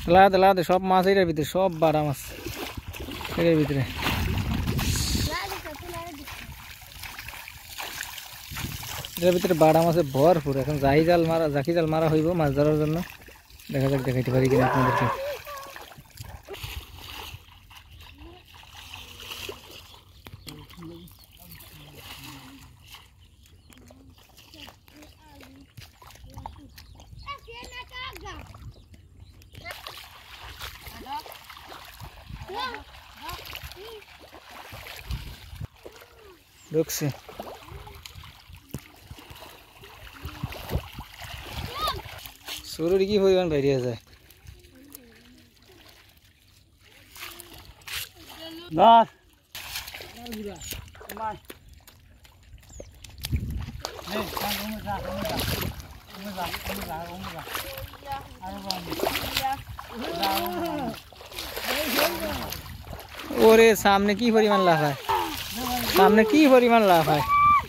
লাদে লাদে সব মাছ এর ভিতরে, সব বাড়া মাছ এর ভিতরে। এর ভিতরে বাড়া মাছে ভরপুর। এখন জাকি জাল মারা হইব মাছ ধরার জন্য। দেখা যাক দেখাইতে পারি কিনা আপনাদেরকে। ঢুকছে শুরুর কি পরিমাণ বেরিয়ে যায়। ওরে সামনে কি পরিমাণ লাভ হয়, সামনে কি পরিমাণ লাভ হয়।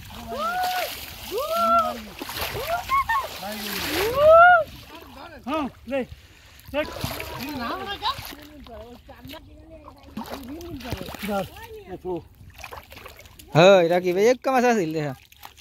হ্যাঁ রাখি ভাই এক মাছ আছিল দেখা।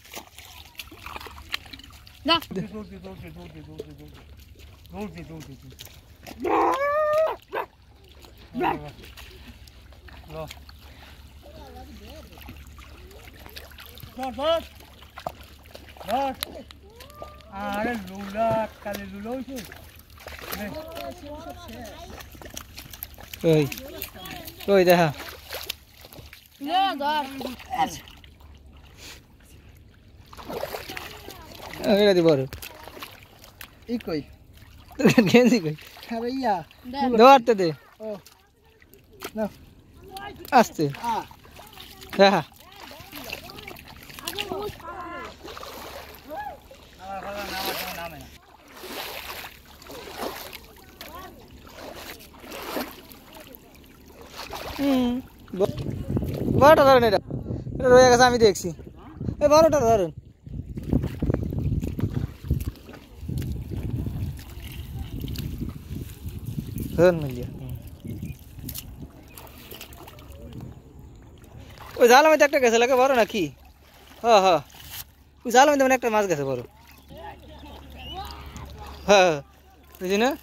আরে লুলা কালে লুলা হইছে ওই ওই দেখা এটা দিব ই কই গেঞ্জি কই আরে ইয়া ধরতে দে। ও না আস্তে দেখা বড়টা ধরেন, এটা এটা রয়ে গেছে আমি দেখছি। এই বড়টা ধরেন। ধরেন মিলিয়া ওই জালের মধ্যে একটা গেছে লাগে বড় নাকি? হ্যাঁ হ্যাঁ ওই জালের মধ্যে একটা মাছ গেছে বড়। হ্যাঁ বুঝি না